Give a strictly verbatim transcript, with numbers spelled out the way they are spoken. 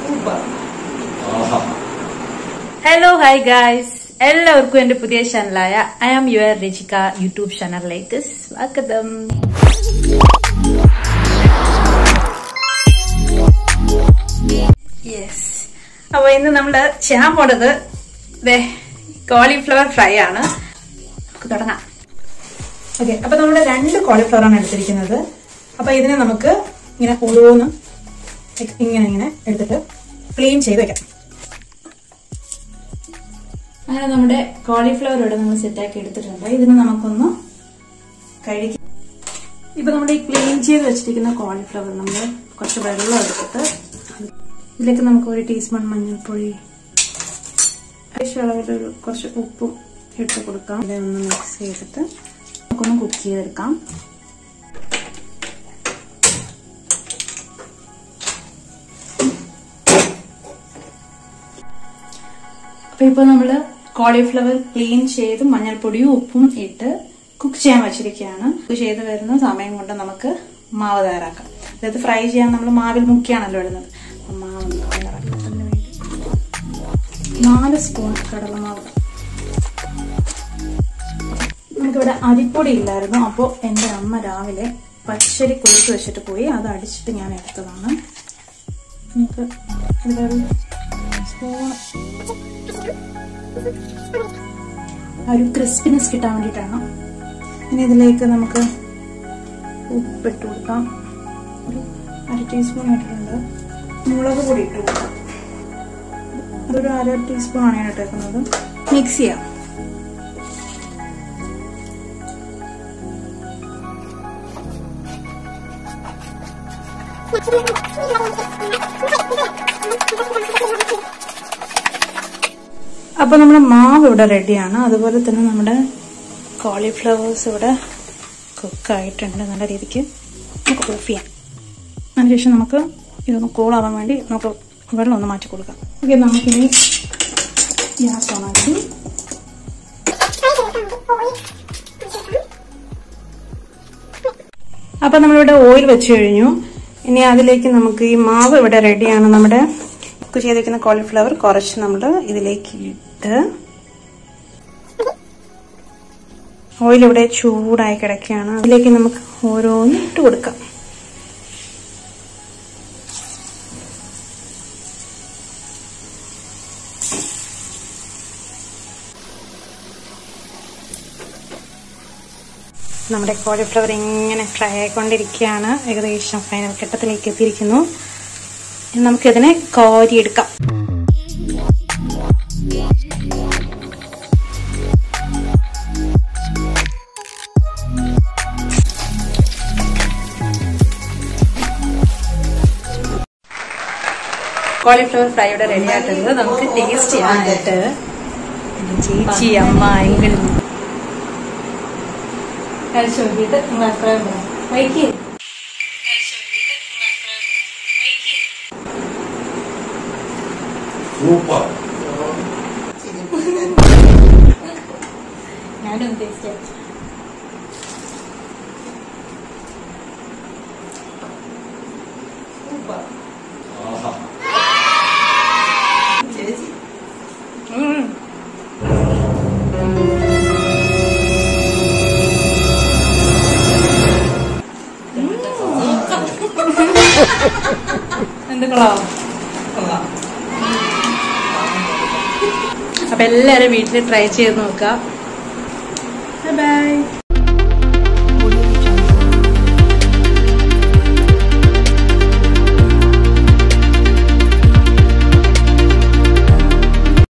Hello, hi guys. എല്ലാവർക്കും എന്റെ പുതിയ ചാനലായ I am your Rachika YouTube ചാനലിലേക്ക് സ്വാഗതം. യെസ്, അപ്പൊ ഇന്ന് നമ്മള് ചെയ്യാൻ പോണത് കോളിഫ്ലവർ ഫ്രൈ ആണ്. നമുക്ക് തുടങ്ങാം. ഓക്കെ, അപ്പൊ നമ്മുടെ രണ്ട് കോളിഫ്ലവർ ആണ് എടുത്തിരിക്കുന്നത്. അപ്പൊ ഇതിനെ നമുക്ക് ഇങ്ങനെ ഓരോന്ന് ഇങ്ങനെ ഇങ്ങനെ എടുത്തിട്ട് ക്ലീൻ ചെയ്ത് വെക്കാം. അങ്ങനെ നമ്മുടെ കോളിഫ്ലവർ ഇവിടെ നമ്മൾ സെറ്റാക്കി എടുത്തിട്ടുണ്ട്. ഇതിന് നമുക്കൊന്ന് കഴിക്കാം. ഇപ്പൊ നമ്മുടെ ഈ ക്ലീൻ ചെയ്ത് വെച്ചിരിക്കുന്ന കോളിഫ്ലവർ നമ്മൾ കുറച്ച് വെള്ളം എടുത്തിട്ട് ഇതിലേക്ക് നമുക്ക് ഒരു ടീസ്പൂൺ മഞ്ഞൾപ്പൊടി, അളവിലൊരു കുറച്ച് ഉപ്പും ഇട്ട് കൊടുക്കാം. ഇതൊന്ന് മിക്സ് ചെയ്തിട്ട് നമുക്കൊന്ന് കുക്ക് ചെയ്തെടുക്കാം. അപ്പൊ ഇപ്പൊ നമ്മള് കോളിഫ്ലവർ ക്ലീൻ ചെയ്ത് മഞ്ഞൾപ്പൊടിയും ഉപ്പും ഇട്ട് കുക്ക് ചെയ്യാൻ വെച്ചിരിക്കുകയാണ്. കുക്ക് ചെയ്ത് വരുന്ന സമയം കൊണ്ട് നമുക്ക് മാവ് തയ്യാറാക്കാം. അതായത് ഫ്രൈ ചെയ്യാൻ നമ്മൾ മാവിൽ മുക്കിയാണല്ലോ ഇടുന്നത്. മാവ് തയ്യാറാക്കുന്നതിന് വേണ്ടി നാല് സ്പൂൺ കടലമാവ്. നമുക്കിവിടെ അരിപ്പൊടി ഇല്ലായിരുന്നു. അപ്പോൾ എന്റെ അമ്മ രാവിലെ പച്ചരി കുഴിച്ച് വെച്ചിട്ട് പോയി. അത് അടിച്ചിട്ട് ഞാൻ എടുത്തതാണ്. നമുക്ക് ഇതൊരു സ്പൂൺ ഒരു ക്രിസ്പിനെസ് കിട്ടാൻ വേണ്ടിയിട്ടാണ്. ഇനി ഇതിലേക്ക് നമുക്ക് ഉപ്പിട്ട് കൊടുക്കാം. ഒരു അര ടീസ്പൂൺ ഇട്ടിട്ടുണ്ട്. മുളക് പൊടി ഇട്ട് കൊടുക്കാം. അതൊരു അര ടീസ്പൂൺ ആണ് ഞാൻ ഇട്ടേക്കുന്നത്. മിക്സ് ചെയ്യാം. അപ്പൊ നമ്മുടെ മാവ് ഇവിടെ റെഡിയാണ്. അതുപോലെ തന്നെ നമ്മുടെ കോളിഫ്ലവേഴ്സ് ഇവിടെ കുക്കായിട്ടുണ്ട്. നല്ല രീതിക്ക് നമുക്ക് ഓഫ് ചെയ്യാം. അതിനുശേഷം നമുക്ക് ഇതൊന്ന് കൂളാവാൻ വേണ്ടി നമുക്ക് വെള്ളം ഒന്ന് മാറ്റി കൊടുക്കാം. ഓക്കെ, നമുക്കിനി ഗ്യാസ് ഓണാക്കി അപ്പൊ നമ്മളിവിടെ ഓയിൽ വെച്ച് കഴിഞ്ഞു. ഇനി അതിലേക്ക് നമുക്ക് ഈ മാവ് ഇവിടെ റെഡിയാണ്. നമ്മുടെ കുക്ക് ചെയ്തിരിക്കുന്ന കോളിഫ്ലവർ കുറച്ച് നമ്മൾ ഇതിലേക്ക് ഇട്ട് ഓയിൽ ഇവിടെ ചൂടായി കിടക്കുകയാണ്. അതിലേക്ക് നമുക്ക് ഓരോന്ന് ഇട്ട് കൊടുക്കാം. നമ്മുടെ കോളിഫ്ലവർ ഇങ്ങനെ ഫ്രൈ ആയിക്കൊണ്ടിരിക്കുകയാണ്. ഏകദേശം ഫൈനൽ ഘട്ടത്തിലേക്ക് എത്തിയിരിക്കുന്നു. നമുക്കിതിനെ കോരിയെടുക്കാം. കോളിഫ്ലവർ ഫ്രൈയുടെ റെഡി ആയിട്ടുള്ളത് നമുക്ക് ടേസ്റ്റ് ചെയ്യാനായിട്ട് ചേച്ചി അമ്മ എങ്കിൽ കഴിച്ചു നോക്കിയിട്ട് നിങ്ങൾ അഭിപ്രായം പറയാം. വൈകി ഞാനും ടേസ്റ്റ് ചേച്ചി എന്ത് കൊള്ളാം. അപ്പൊ എല്ലാരും വീട്ടിൽ ട്രൈ ചെയ്ത് നോക്കാം. Bye by.